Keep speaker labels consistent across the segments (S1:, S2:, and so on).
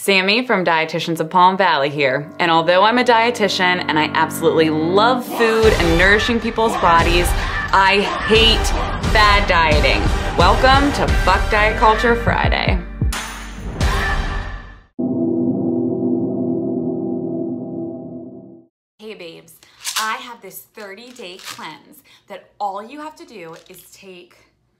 S1: Sammy from Dietitians of Palm Valley here. And although I'm a dietitian and I absolutely love food and nourishing people's bodies, I hate bad dieting. Welcome to Fuck Diet Culture Friday. Hey babes, I have this 30-day cleanse that all you have to do is take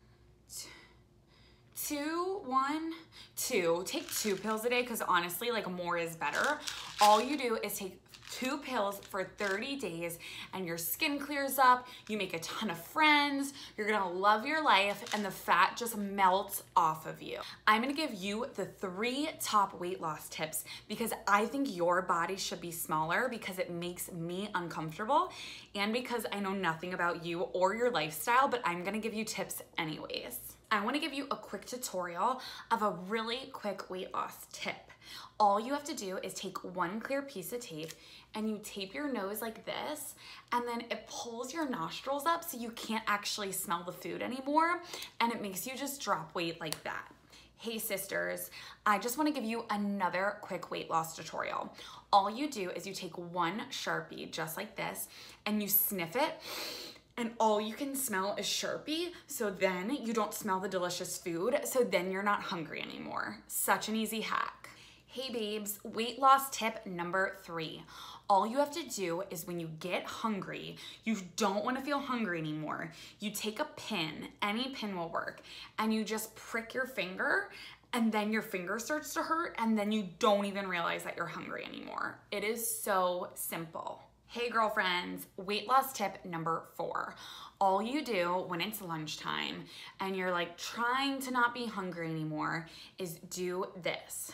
S1: take two pills a day, because honestly, like, more is better. All you do is take 2 pills for 30 days and your skin clears up, you make a ton of friends, you're gonna love your life, and the fat just melts off of you. I'm gonna give you the 3 top weight loss tips because I think your body should be smaller, because it makes me uncomfortable, and because I know nothing about you or your lifestyle, but I'm gonna give you tips anyways. I wanna give you a quick tutorial of a really quick weight loss tip. All you have to do is take 1 clear piece of tape and you tape your nose like this, and then it pulls your nostrils up so you can't actually smell the food anymore, and it makes you just drop weight like that. Hey sisters, I just wanna give you another quick weight loss tutorial. All you do is you take 1 Sharpie, just like this, and you sniff it, and all you can smell is Sharpie, so then you don't smell the delicious food, so then you're not hungry anymore. Such an easy hack. Hey babes, weight loss tip number 3. All you have to do is when you get hungry, you don't want to feel hungry anymore, you take a pin, any pin will work, and you just prick your finger, and then your finger starts to hurt, and then you don't even realize that you're hungry anymore. It is so simple. Hey girlfriends, weight loss tip number 4. All you do when it's lunchtime and you're like trying to not be hungry anymore is do this.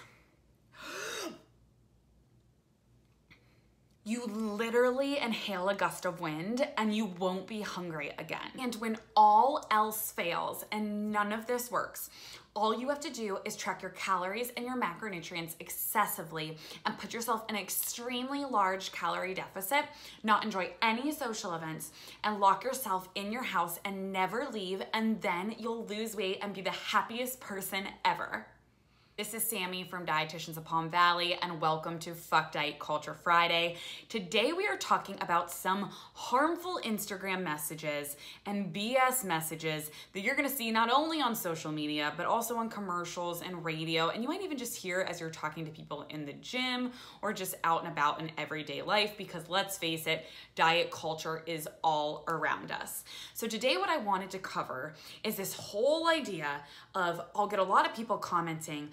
S1: You literally inhale a gust of wind and you won't be hungry again. And when all else fails and none of this works, all you have to do is track your calories and your macronutrients excessively and put yourself in an extremely large calorie deficit, not enjoy any social events, and lock yourself in your house and never leave, and then you'll lose weight and be the happiest person ever. This is Sammy from Dietitians of Palm Valley, and welcome to Fuck Diet Culture Friday. Today we are talking about some harmful Instagram messages and BS messages that you're gonna see not only on social media, but also on commercials and radio, and you might even just hear as you're talking to people in the gym or just out and about in everyday life, because let's face it, diet culture is all around us. So today what I wanted to cover is this whole idea of, I'll get a lot of people commenting,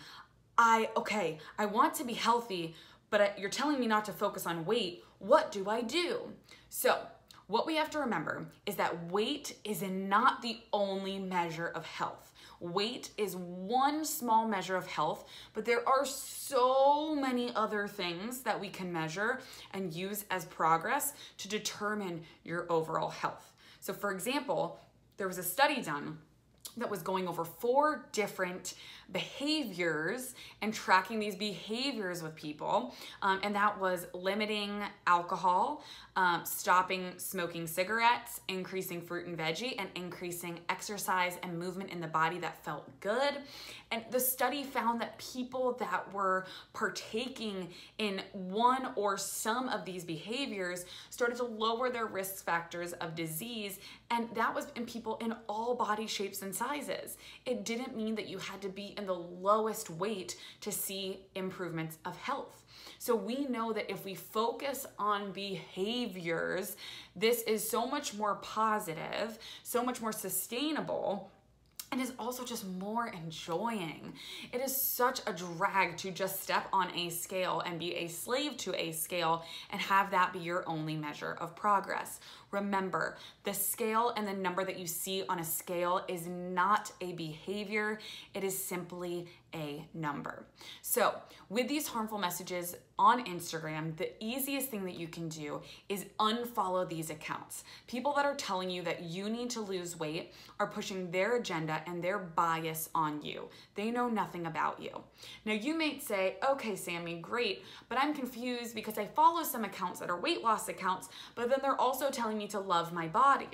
S1: I want to be healthy, but you're telling me not to focus on weight. What do I do? So what we have to remember is that weight is not the only measure of health. Weight is one small measure of health, but there are so many other things that we can measure and use as progress to determine your overall health. So for example, there was a study done that was going over 4 different behaviors and tracking these behaviors with people. And that was limiting alcohol, stopping smoking cigarettes, increasing fruit and veggie, and increasing exercise and movement in the body that felt good. And the study found that people that were partaking in one or some of these behaviors started to lower their risk factors of disease, and that was in people in all body shapes and sizes. It didn't mean that you had to be in the lowest weight to see improvements of health. So we know that if we focus on behaviors, this is so much more positive, so much more sustainable, and is also just more enjoying. It is such a drag to just step on a scale and be a slave to a scale and have that be your only measure of progress. Remember, the scale and the number that you see on a scale is not a behavior, it is simply a number. So with these harmful messages on Instagram, the easiest thing that you can do is unfollow these accounts. People that are telling you that you need to lose weight are pushing their agenda and their bias on you. They know nothing about you. Now you may say, okay, Sammy, great, but I'm confused because I follow some accounts that are weight loss accounts, but then they're also telling me to love my body.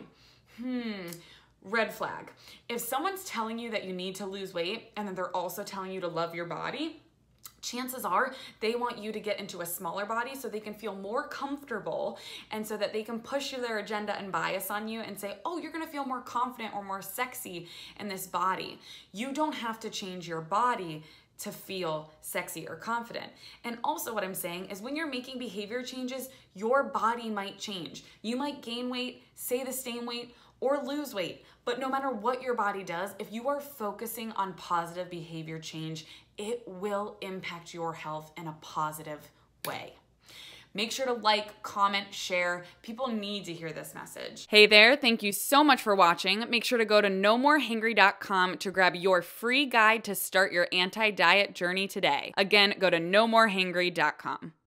S1: Red flag. If someone's telling you that you need to lose weight and then they're also telling you to love your body, chances are they want you to get into a smaller body so they can feel more comfortable and so that they can push their agenda and bias on you and say, oh, you're gonna feel more confident or more sexy in this body. You don't have to change your body to feel sexy or confident. And also what I'm saying is when you're making behavior changes, your body might change. You might gain weight, stay the same weight, or lose weight. But no matter what your body does, if you are focusing on positive behavior change, it will impact your health in a positive way. Make sure to like, comment, share. People need to hear this message. Hey there, thank you so much for watching. Make sure to go to nomorehangry.com to grab your free guide to start your anti-diet journey today. Again, go to nomorehangry.com.